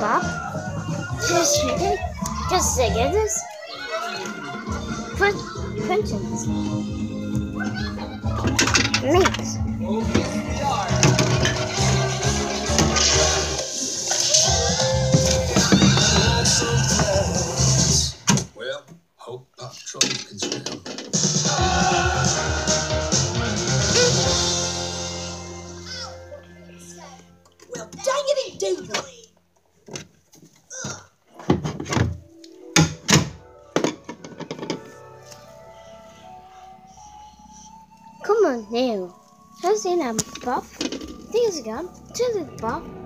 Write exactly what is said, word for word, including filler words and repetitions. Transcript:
Bob. Just, just to get this. Print, printing. Mix. Well, hope Pop Trolls can swim. Well, dang it and doodle. Come on now. Has in a Bob. Things gone to the Bob.